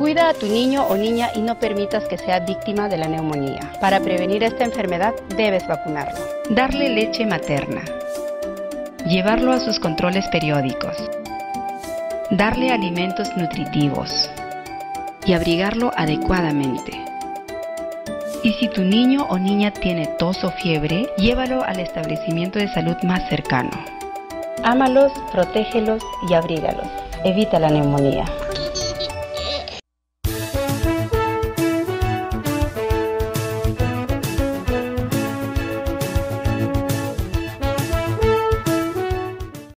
Cuida a tu niño o niña y no permitas que sea víctima de la neumonía. Para prevenir esta enfermedad debes vacunarlo. Darle leche materna. Llevarlo a sus controles periódicos. Darle alimentos nutritivos. Y abrigarlo adecuadamente. Y si tu niño o niña tiene tos o fiebre, llévalo al establecimiento de salud más cercano. Ámalos, protégelos y abrígalos. Evita la neumonía.